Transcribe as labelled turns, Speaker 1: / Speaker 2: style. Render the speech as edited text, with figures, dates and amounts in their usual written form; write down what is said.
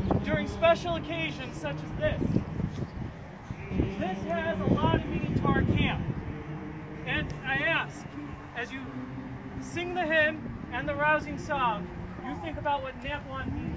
Speaker 1: during special occasions such as this. This has a lot of meaning to our camp. And I ask, as you sing the hymn and the rousing song, you think about what Napowan means